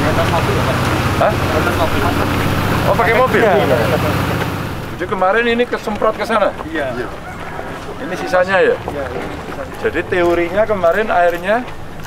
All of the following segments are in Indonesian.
Hah? Oh, pakai mobil? Jadi kemarin ini kesemprot ke sana? Iya. Ini sisanya ya? Iya. Jadi teorinya kemarin airnya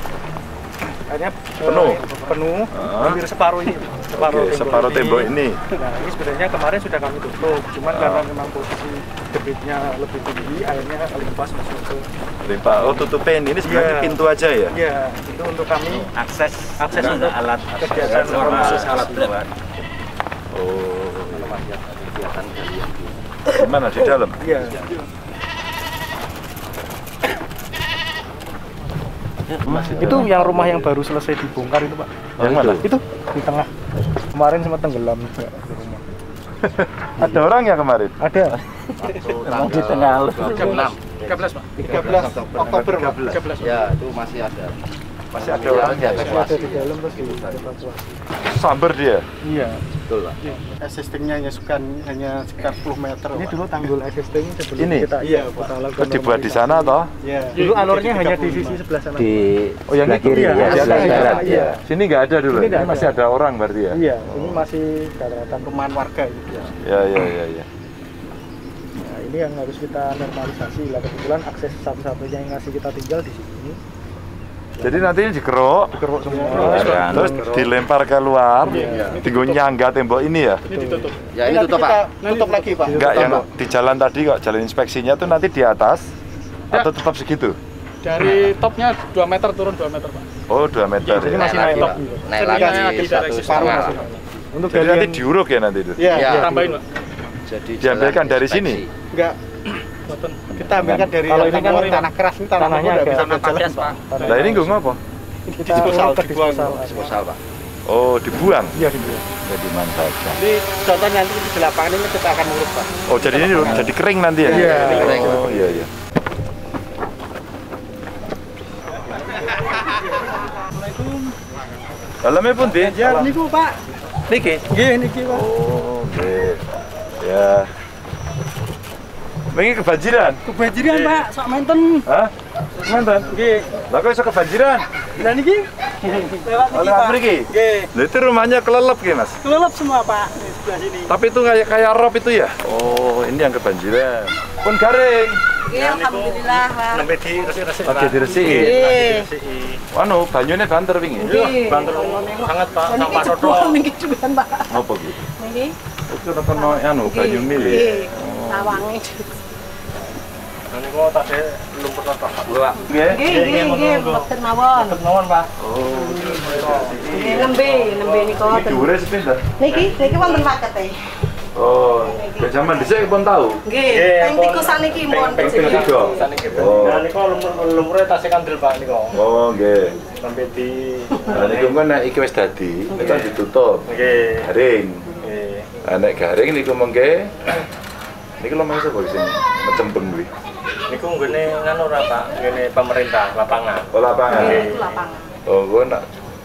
penuh. Hampir separuh ini. Separuh tembok ini. Nah, ini sebenarnya kemarin sudah kami tutup, cuman karena memang posisi debitnya lebih tinggi, airnya limpas masuk ke Limpa. Oh, tutupin. Ini sebenarnya pintu aja ya? Iya, itu untuk kami akses untuk alat kegiatan proses alat berat. Oh. Kegiatan kalian. Gimana di dalam? Iya. Itu yang rumah yang baru selesai dibongkar itu, Pak. Yang mana? Itu di tengah. Kemarin sempat tenggelam juga di rumah. Ada orang ya kemarin? Ada. Di tengah 13, Pak. 13 Oktober, Pak. 13. Ya, itu masih ada. Masih ada orang ya? Masih ada di dalam terus dievakuasi. Sambar dia? Iya. Betul, Pak. Existingnya hanya sekitar 10 meter. Ini dulu tanggul existing sebelum Ini? kita lakukan. Terus dibuat di sana toh? Iya. Dulu alurnya hanya di sisi sebelah sana. Oh, yang itu kiri, ya, sebelah barat. Iya. Sini nggak ada dulu. Ini nggak Ini masih ada. ada orang berarti ya? Iya, ini masih daratan perumahan warga gitu ya. Ya. Nah, ini yang harus kita normalisasi lah. Kebetulan akses satu-satunya yang ngasih kita tinggal di sini. Jadi nanti ini dikeruk semua. terus dilempar keluar, tinggal nyangga tembok ini ya? Ini ditutup. Ya, ini tutup, Pak. Tutup lagi, Pak. Enggak, yang di jalan tadi kok, jalan inspeksinya tuh nanti di atas atau tetap segitu? Dari topnya 2 meter turun 2 meter, Pak. Oh, 2 meter Jadi ya? masih Naik naik lagi, top. naik lagi Separuh 1,5. masih. Untuk Jadi nanti diuruk ya nanti itu? Iya, Ya. tambahin, Pak. Jadi Diambilkan jalan dari inspeksi. sini? Enggak. Kita ambilkan dari kalau ini kan tanah keras, ini tanahnya udah bisa berjalan, Pak. Nah ini gue ngapa? Kita disposal, Disposal, Pak. Oh, dibuang? Iya, dibuang. Jadi mantap. Jadi contoh nanti di lapangan ini kita akan nguruk, Pak. Oh, jadi ini jadi kering nanti ya? Iya. Kering. Oh, iya. Dalamnya pun di? Ya, niku, Pak. Niki. Nggih, niki, Pak. Oh, oke. Ya. Wingi kebanjiran? Kebanjiran, Pak. Sak menten. Hah? Mantan? Nggih. Lah kok iso kebanjiran? Lah niki. Lewat niki, Oleh Pak. mriki? Nggih. Lah itu rumahnya kelelep ya, Mas? Kelelep semua, Pak. Di sebelah sini. Tapi itu kayak rob itu ya? Oh, ini yang kebanjiran. Pun garing. Iya, alhamdulillah, Pak. Sampai di resik-resik. Oke, diresiki. Nggih. Anu, banyune banter wingi. Nggih. Banter sangat, Pak. Niki Sampah jebol sodok. niki juga, Pak. Apa gitu? Niki. Itu kena anu banyu mil ya. Nggih. Tawange. Niku tadi lumpur totok, Pak. Nggih. Nggih, mboten mawon. Mawon, Pak. Oh, Nggih, nembe niku. ini dhuwure sepinten? Niki wonten pakete. Oh, ke zaman dhisik pun tahu. Nggih, ping 3 saniki mon. Ping 3. Saniki. Oh. Nah, niku lumpure tasih kandel, Pak, niku. Oh, nggih. Sampai di Lah niku kan nek iki wis dadi, nek kan ditutup. Nggih. Garing. Nggih. Lah nek garing niku mengke niku lho masuk kok sing mecempeng kuwi. Niku nggone nganu ora, Pak, ngene pemerintah lapangan. Oh, lapangan. Nggih, lapangan. Oh, gua nak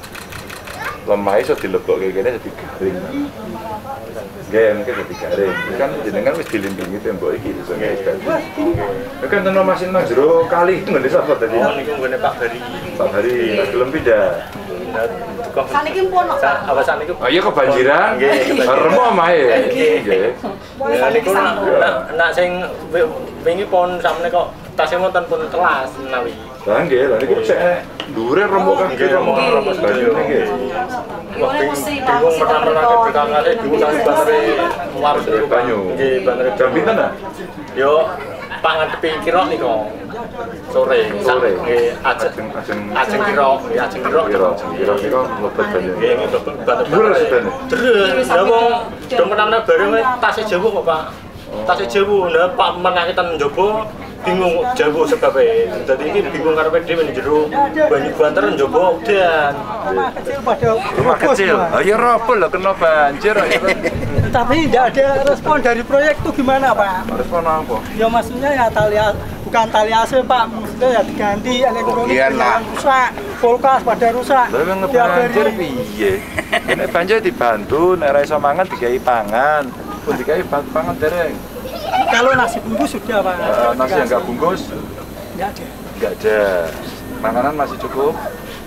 lemah iso dilebokke kene dadi garing. Nggih, mungkin dadi garing. Ini kan jenengan wis dilimbingi tembok iki iso wis dadi. Ini kan tenan masih nang jero kali ngene sapa tadi? Oh, niku nggone Pak Bari. Pak Hari, tak gelem pindah. Saniki pun kok, Pak. Apa saniki? Oh iya kebanjiran? Nggih. Remo omahe. Nggih. Ya niku nak sing wingi pon samene kok tasih wonten pun telas menawi. Lah nggih, lah niku cek dhuwure remo kabeh remo banyune nggih. Gimana mesti, Pak? Bingung pertama ke BKKD diulangi batere warus niku Banyu. Nggih, batere Jam pinten ah? Yo pangadepi kira niku. Sore. Nggih, ajeng kira, ajeng kira. Kira mlebet banyu. Nggih, mlebet batere. Dhuwur sedene. Terus, lah wong do menamna bareng tasih Jawa kok, Pak. Tasih Jawa, lah Pak menakitan njaba bingung Jawa sebabnya. Jadi ini bingung karena dhewe njero banyu banter njaba udan. Rumah kecil. Oh ya robo lah kena banjir. Tapi tidak ada respon dari proyek itu gimana, Pak? Respon apa? Ya maksudnya ya bukan tali AC, Pak, maksudnya ya diganti elektronik Kemudian, yang rusak, kulkas pada rusak. Lah memang Tiap hari. banjir piye? Nek banjir dibantu, nek ra iso mangan digawe pangan. Pun digawe pangan dereng. Kalau nasi bungkus sudah, Pak. Nasi yang enggak bungkus Nggak ada. enggak ada. Makanan masih cukup.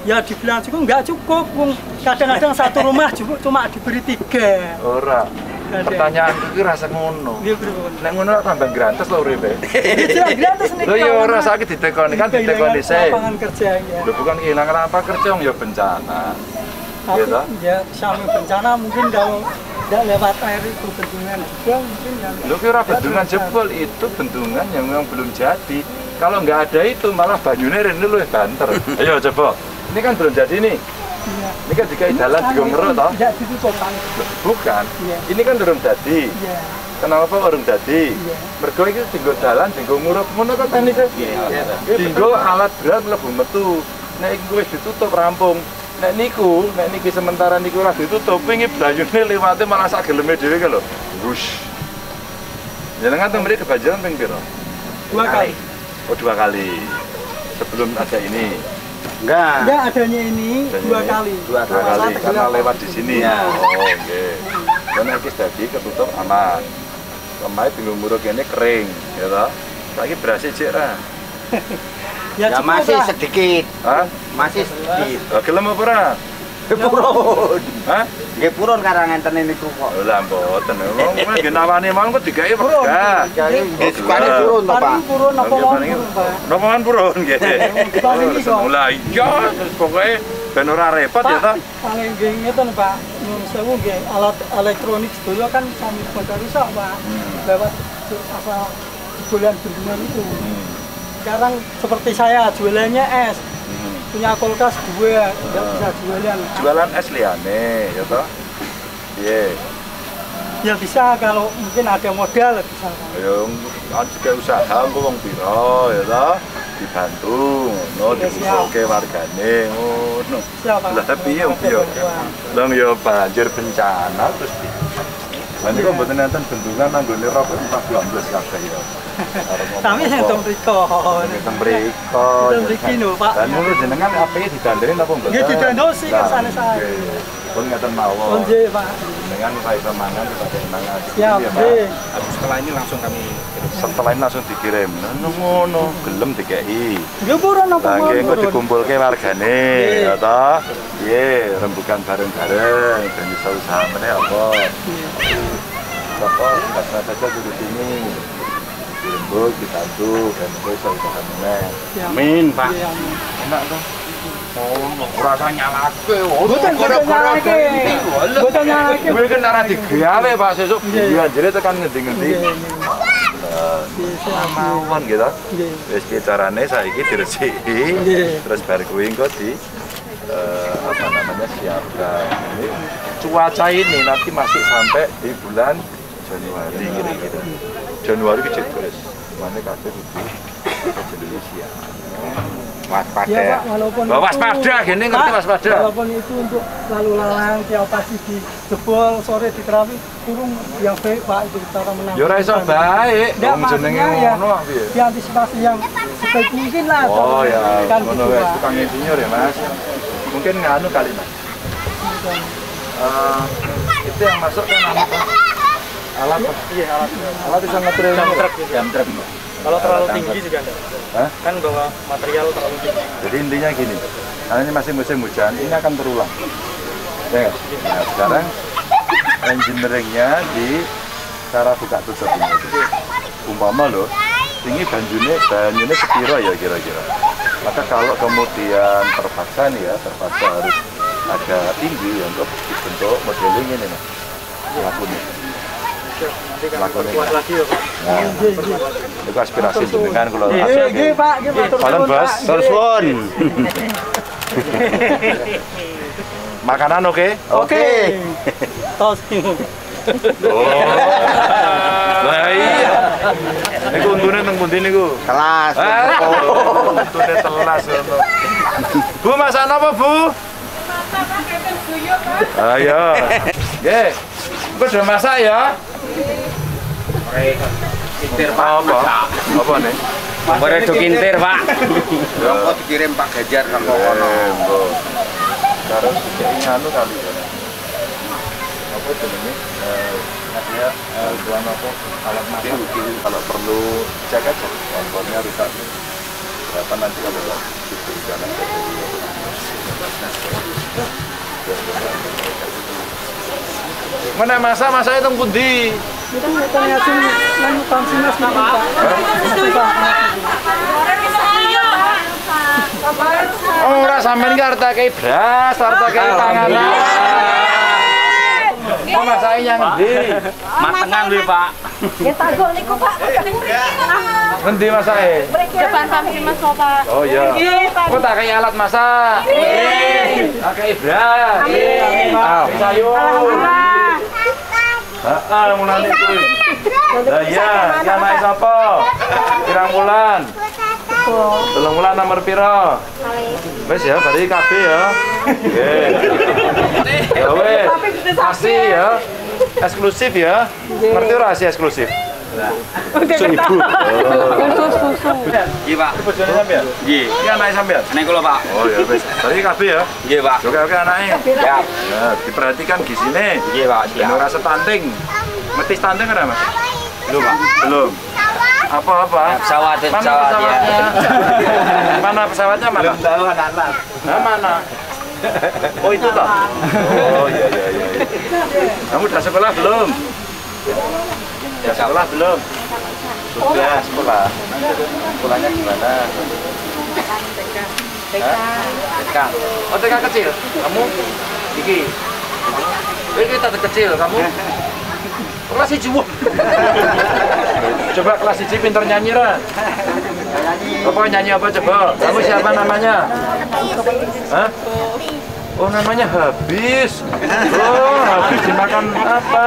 Ya dibilang cukup, nggak cukup. Kadang-kadang satu rumah cuma diberi 3. Ora. Pertanyaan iki rasa ngono. Nggih, Bro. Nek ngono tambah grantes lho uripe. Iya, gratis nih. Lho ya ora saiki ditekoni kan ditekoni sih. Lapangan kerja ya. Lho bukan kehilangan apa kerja ya bencana. Tapi Iya toh? ya sampai bencana mungkin kalau tidak lewat air itu bendungan juga mungkin yang Lho kira bendungan jebol itu bendungan yang memang belum jadi. Kalau nggak ada itu malah banyune rene luwih banter. Ayo coba. Ini kan belum jadi nih. iya. Ini kan dikai dalan digo ngeruk toh? Tidak ditutup kan. Loh, bukan. Iya. Ini kan durung dadi. Iya. Kenapa urung dadi? Iya. Mergo iki dienggo dalan, dienggo nguruk ngono kan teknike. Dienggo alat berat mlebu metu. Nek iki wis ditutup rampung. Nek niki sementara niku ora ditutup, wingi blayune liwate malah sak geleme dhewe ki lho. Wush. Jenengan teng mriki kebanjiran ping pira? 2 kali. Oh, 2 kali. Sebelum ada ini. Enggak adanya ini 2 kali. 2 kali karena lewat di sini. Ya. Oh, oke. Dan iki dadi ketutup aman. Lemah tinggal muruk kene kering, ya toh. Saiki berhasil cek ra. Ya, Ya cukup masih lah. sedikit. Hah? Masih sedikit. Lah gelem apa ora? Purun. Hah? Nggih purun karangan ngenten niku kok. Oh, lah mboten. Wong nggih nawane mau kok digawe wegah. Nggih sukane purun to, Pak. Paling purun apa Nggih, mau paling purun, Pak? napa kan purun nggih. Paling Oh, iso. semula iya terus pokoke ben ora repot ya toh. Paling nggih ngeten, Pak. Nyuwun sewu nggih alat elektronik dulu kan sami pada rusak, Pak. Lewat apa jualan bendungan itu. Sekarang seperti saya jualannya es. Punya kulkas 2, nggak bisa jualan. Jualan es liyane ya toh. Piye? Ya bisa kalau mungkin ada modal bisa, Pak. Ya kan juga usaha engko wong pira ya toh. Dibantu ngono Ya, siap. diusulke wargane ngono. Siapa? Lah piye piye? Lah ya banjir bencana terus piye? Lah niku mboten enten bendungan nanggone rop 14 kabeh ya. Tapi yang teng mriko. Teng mriko. Teng mriki lho, Pak. Dan ngono jenengan apike didanderin apa mboten? Nggih didandosi kersane saya. Pun ngeten mawon. Oh nggih, Pak. Dengan saya iso mangan kepada mangan. Siap, nggih. Setelah ini langsung dikirim. Ngono, gelem dikeki. Nggih purun apa Lah nggih engko purun. dikumpulke wargane, ya toh. Piye, rembukan bareng-bareng ben iso usaha meneh apa. Apa dasar saja di sini. Dirembuk, dibantu, dan iso usaha meneh. Ya. Amin, Pak. Iya, amin. Enak toh? Oh, ora usah nyalake. Boten nyalake. Boten nyalake. Kowe kan ora digawe Pak sesuk Nggih. banjire tekan ngendi-ngendi. Nggih, nggih. Mawon gitu. Nggih. Wis ki carane saiki diresiki. Nggih. Terus bar kuwi engko di apa namanya siapkan. Ini cuaca ini nanti masih sampai di bulan Januari kira-kira. Januari ki cek terus. Mane kabeh kudu jadi siap. Waspada. Ya, Pak, walaupun Bah, waspada, gini ngerti Pak, waspada. Walaupun itu untuk lalu lalang, tiap pagi di jebol, sore di terapi, kurung yang baik, Pak, itu cara menang. Ya ora iso baik, Nggak, wong jenenge maksudnya ya, ngono piye. diantisipasi yang sebaik mungkin lah. Oh cara ya, menangkan ngono gitu, wes Pak. tukang insinyur ya Mas. Mungkin nganu kali Mas. Itu yang masuk kan alat alat Iya, alat. alat bisa ngetril Jam truk gitu. jam truk. Kalau terlalu Alat tinggi angkut. juga enggak. Hah? Kan bawa material terlalu tinggi. Jadi intinya gini, karena ini masih musim hujan, ini akan terulang. Ya, nggak? Nah, sekarang engineeringnya di cara buka tutup ini. Umpama loh, ini banjirnya sepiro ya kira-kira. Maka kalau kemudian terpaksa nih ya, terpaksa harus ada tinggi ya, untuk dibentuk modeling ini nih, lakunya. Nanti kan Lakukan kuat ini. lagi ya, Pak. Nah, itu aspirasi jenengan kalau Nggih, hasil nggih, Pak, nggih, matur Palen, nuwun, Bos. Pak. Tur suwun. makanan oke? Oke. Tos. Oh. Lah iya. Niku untune nang pundi niku? Kelas. Oh, untune telas ngono. Bu, masak apa, Bu? Ayo. Nggih. Engko udah masak ya? Kintir, Apa? Apa nih? Bare do kintir, Pak. Ya. Kok dikirim Pak Ganjar kang kono. Mbok. Sekarang kayak nganu kali ya. Apa jenenge? Ya, tuan apa? Alat masak. Kalau perlu cek aja kompornya rusak. Berapa nanti kalau diberikan aja. Mana masa itu pundi? Kita ngajin nang Tansinas niki, Pak. Oh, ora sampean ki arep kei beras, arep kei panganan. Oh, masake yang endi? Matengan lho, Pak. Ya takok niku, Pak. Endi masake? Depan kami Mas Pak. Oh iya. Kok tak kei alat masak? Tak kei beras. Sayur. Heeh, mulane kuwi. Lah iya, iki anake sapa? Pirang wulan? 3 wulan nomor piro? Wis ya, berarti kabeh ya. Nggih. Ya wis. Pasti ya. Eksklusif ya. Ngerti ora sih eksklusif? Ibu. Nggih, Pak. Bojone sampean? Nggih. Iki anake sampean? Nek kula, Pak. Oh ya wis. Berarti kabeh ya. Nggih, Pak. Oke anake. Siap. Nah, diperhatikan gisine. Nggih, Pak. Ben ora stunting. Mesti stunting ora, Mas? Belum, Pak. Belum. Apa-apa? Pesawat ya. Mana pesawatnya mana? Belum tahu anak-anak. Nah, mana? Oh itu toh? Oh iya. Kamu udah sekolah belum? Udah sekolah belum? Sudah sekolah. Sekolahnya gimana? TK. Oh TK kecil. Kamu? Iki. Ini TK kecil. Kamu? Kelas 1. Coba kelas 1 pinter nyanyi ra? Apa nyanyi apa coba? Kamu siapa namanya? Hah? Oh namanya Habis. Oh Habis dimakan apa?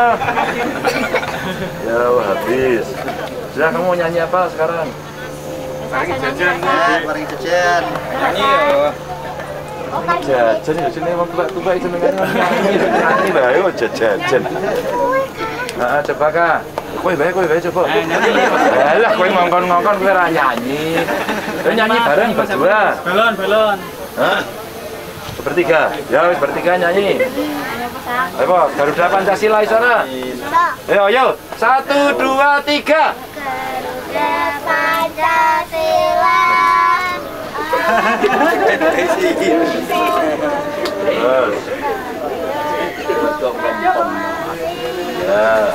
Ya Habis. Sudah kamu nyanyi apa sekarang? Mari jajan. Nyanyi ya. Jajan ya sini wong tua itu nyanyi lah yo jajan. Heeh coba Kak. Kowe bae coba. Alah kowe ngongkon-ngongkon kowe ora nyanyi. Kowe nyanyi bareng berdua. Belon. Hah? Bertiga. Ya wis bertiga nyanyi. Ayo Garuda Pancasila isana. Ayo. 1 2 3. Garuda Pancasila. Terus. Ya.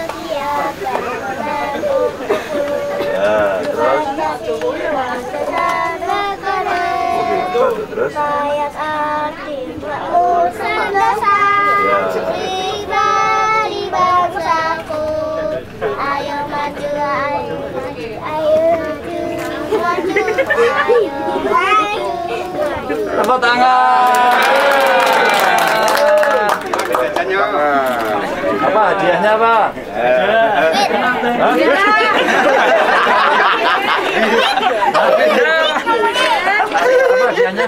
Terus. Terus. Rakyat adil Nusantara pribadi bangsaku. Ayo maju, ayo maju. Tepuk tangan. Apa hadiahnya apa? Apa hadiahnya?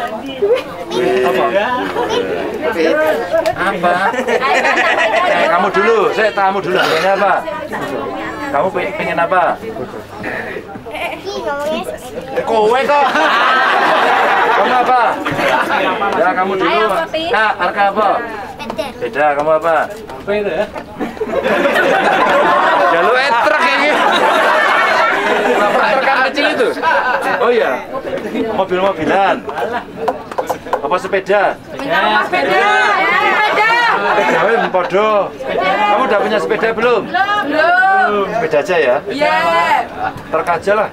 Apa? Kamu dulu, kamu dulu. Hadiahnya apa? Kamu pengen apa? Kowe kok. Kamu apa? Ya kamu dulu. Kak, Arka apa? Beda, kamu apa? Apa itu ya? Ya lu truk kayaknya. Truk kan kecil itu? Oh iya. Mobil-mobilan. Apa sepeda? Sepeda. Sepeda podo. Kamu udah punya sepeda belum? Belum. Sepeda aja ya? Iya. Truk aja lah.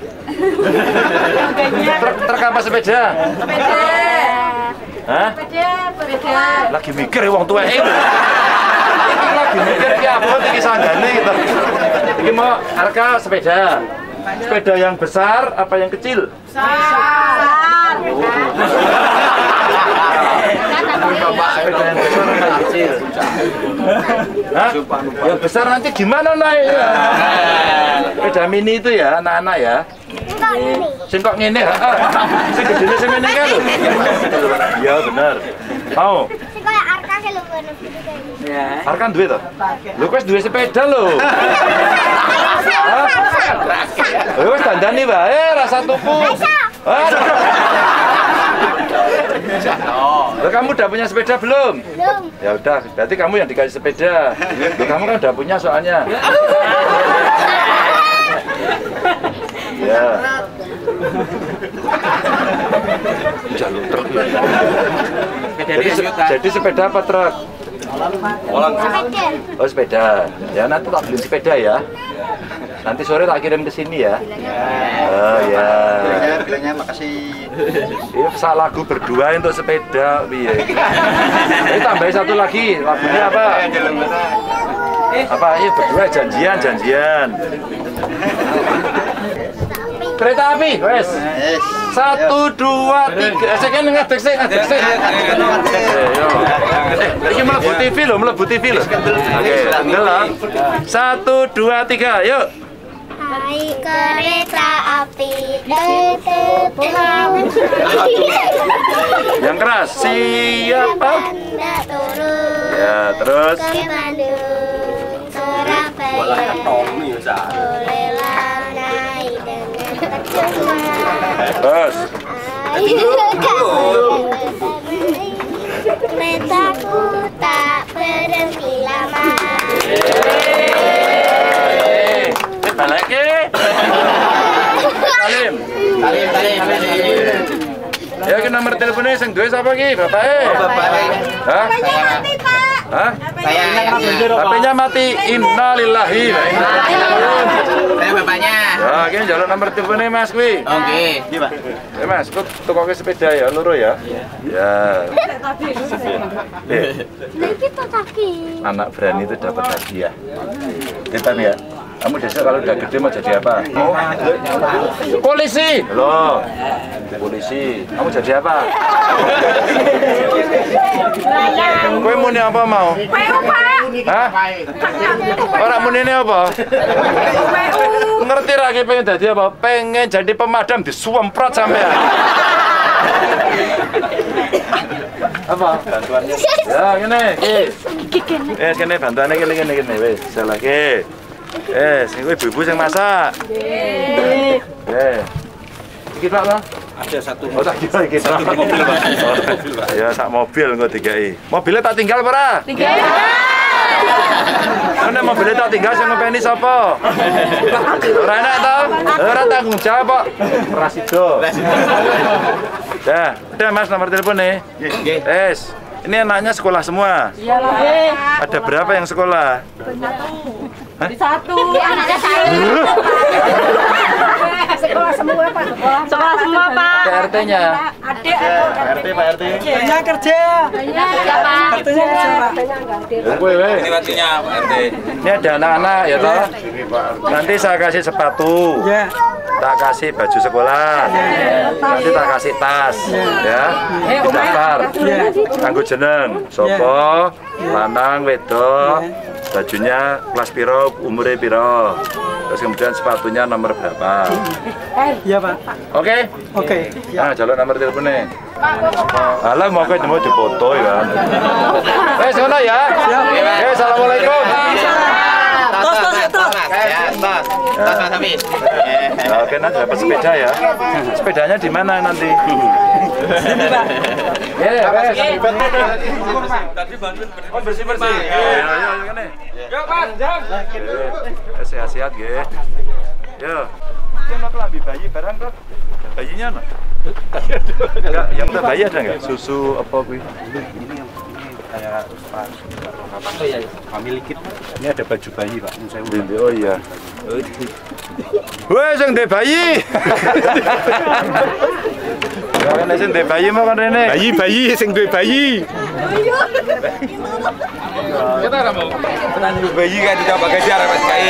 Truk apa sepeda? Sepeda. Hah? Sepeda. Lagi mikir ya wong tuwek iki. Lagi mikir ki apa iki sanggane gitu. Iki mau Arka sepeda. Sepeda yang besar apa yang kecil? Besar. Sepeda yang besar apa yang kecil? Hah? Yang besar nanti gimana naiknya? Sepeda mini itu ya, anak-anak ya. Sing kok ngene, heeh. Sing gedene sing ngene kan lho. Iya bener. Mau? Sing kaya Arka ki lho ngono. Arka duwe to? Lho kowe duwe sepeda lho. Hah? Wis dandani wae rasa tuku. Loh, kamu udah punya sepeda belum? Belum. Ya udah, berarti kamu yang dikasih sepeda. Loh, kamu kan udah punya soalnya. Ya. Jalur truk. Jadi sepeda apa truk? Sepeda. Oh sepeda. Ya nanti tak beli sepeda ya. Nanti sore tak kirim ke sini ya. Oh ya. Bilangnya makasih. Ini pesan lagu berdua untuk sepeda. Iya. Ini tambahin satu lagi. Lagunya apa? Apa? Ini berdua janjian. Kereta api, wes. 1, 2, 3. Saya kan ngadek sih. Ini melebu TV loh. Oke, tenggelam. 1, 2, 3, yuk. Hai kereta api, Yang keras, siapa? Anda turun Ya, terus. ke Bandung, Surabaya. Bolehlah naik dengan cuma. Terus. Keretaku tak berhenti lama. Balik ke. Salim. Ya, ke nomor teleponnya yang dua siapa ki? Bapaknya? Hah? Hah? HP-nya mati. Innalillahi wa inna ilaihi raji'un. Saya bapaknya. Ya, ini jalan nomor teleponnya Mas kuwi. Oke. Iya, Pak. Ya Mas, kok tukoke sepeda ya, loro ya? Ya. Lagi kaki. Anak berani itu dapat hadiah. Kita nih ya. Kamu besok kalau udah gede mau jadi apa? Mau? Polisi. Loh. Polisi. Kamu jadi apa? Kowe muni apa mau? Hah? Orang muni ini apa? Ngerti lagi pengen jadi apa? Pengen jadi pemadam disuemprot sampean. Apa? Bantuannya? Ya, gini. Gini bantuannya gini. Wes, salah lagi. Sing ibu-ibu yang masak. Iki Pak, Bang. Ada satu. Oh, tak kira iki satu mobil, Pak. Ya, sak mobil engko dikai. Mobilnya tak tinggal apa ora? Tinggal. Mana mobilnya tak tinggal sing ngopeni sapa? Ora enak to? Ora tanggung jawab kok. Rasido. Udah Mas nomor teleponnya. Nggih. Ini anaknya sekolah semua. Iya, Pak. Ada berapa yang sekolah? Satu. Anaknya saya. Sekolah semua, Pak. Sekolah semua, Pak. PRT-nya. Adik. Pak RT. Kerjanya kerja. Siapa? Kerjanya kerja, Pak. Ini waktunya Pak RT. Ini ada anak-anak ya toh. Nanti saya kasih sepatu. Ya. Tak kasih baju sekolah. Nanti tak kasih tas. Ya. Daftar. Kanggo jeneng. Sopo, lanang, wedok. Bajunya kelas piro, umurnya piro. Terus kemudian sepatunya nomor berapa. Iya, Pak. Oke? Oke. Nah, jalan nomor teleponnya. Alah, mau ke jemput dipoto ya. Sana ya. Assalamualaikum. Tos. Tas habis. Oke, nanti dapat sepeda ya. Sepedanya di mana nanti? Sini, Pak. Oh, bersih-bersih. Yuk, Mas, jam. Sehat-sehat, nggih. Yo. Iki ono kelambi bayi barang kok. Bayinya ono? Enggak, yang untuk bayi ada enggak? Susu apa kuwi? Ini yang kayak apa ya? Family kit. Ini ada baju bayi, Pak. Oh iya. Wes sing ndek bayi. Ya kan sing ndek bayi mau kan rene. Bayi sing duwe bayi. Kita ora mau. Bayi kan tidak pakai cara Mas Kai.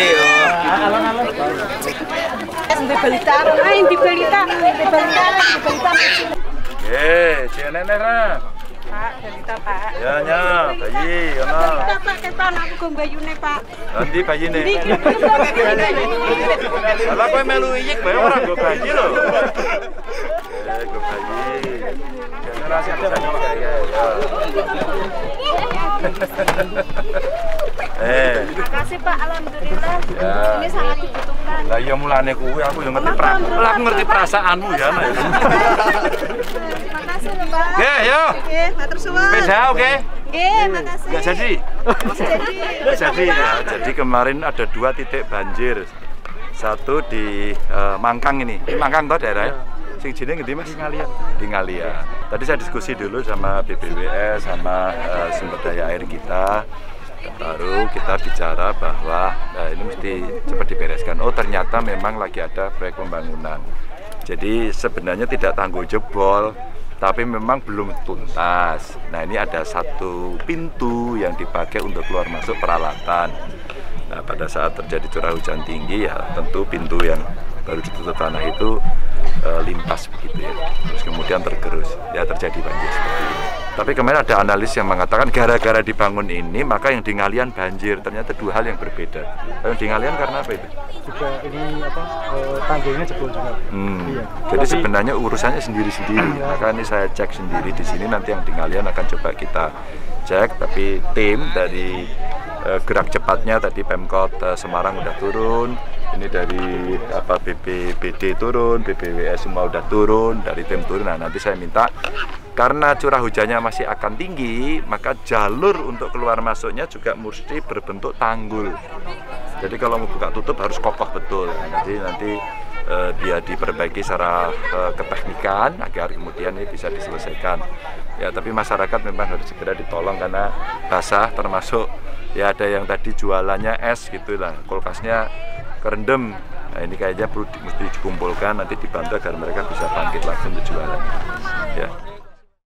Jangan nenek lah. Pak, cerita, Pak. Ya nya, bayi, ono. Pak, kepan aku go bayune, Pak. Nanti bayine. Lah kowe melu iyik bae ora go bayi lho. Go bayi. Jangan rahasia ya. Makasih, Pak. Alhamdulillah. Ya. Ini sangat dibutuhkan. Lah iya mulane kuwi aku yo ngerti aku ngerti perasaanmu ya. Makasih lho, Pak. Nggih, yo. Nggih, matur suwun. Sepeda oke? Nggih, makasih. Enggak jadi. Jadi. Jadi ya, jadi kemarin ada 2 titik banjir. satu di Mangkang ini. Ini Mangkang toh daerahnya? Sing jenenge ngendi Mas? Di Ngalian. Tadi saya diskusi dulu sama BPWS, sama sumber daya air kita. Baru kita bicara bahwa ini mesti cepat dibereskan. Oh ternyata memang lagi ada proyek pembangunan. Jadi sebenarnya tidak tangguh jebol, tapi memang belum tuntas. Nah ini ada satu pintu yang dipakai untuk keluar masuk peralatan. Nah pada saat terjadi curah hujan tinggi ya tentu pintu yang baru ditutup tanah itu limpas begitu ya. Terus kemudian tergerus, ya terjadi banjir seperti ini. Tapi kemarin ada analis yang mengatakan gara-gara dibangun ini maka yang di Ngalian banjir. Ternyata dua hal yang berbeda. Yang di Ngalian karena apa itu? Juga ini apa tanggulnya jebol juga. Iya. Jadi sebenarnya urusannya sendiri-sendiri. Maka ini saya cek sendiri di sini, nanti yang di Ngalian akan coba kita cek. Tapi tim dari gerak cepatnya tadi Pemkot Semarang udah turun. Ini dari BPBD turun, BPWS semua udah turun, dari tim turun. Nah nanti saya minta karena curah hujannya masih akan tinggi, maka jalur untuk keluar masuknya juga mesti berbentuk tanggul. Jadi kalau mau buka tutup harus kokoh betul. Nanti dia diperbaiki secara keteknikan agar kemudian ini bisa diselesaikan. Ya tapi masyarakat memang harus segera ditolong karena basah, termasuk ya ada yang tadi jualannya es gitulah, kulkasnya kerendam. Nah ini kayaknya perlu mesti dikumpulkan, nanti dibantu agar mereka bisa bangkit langsung untuk jualan. Ya.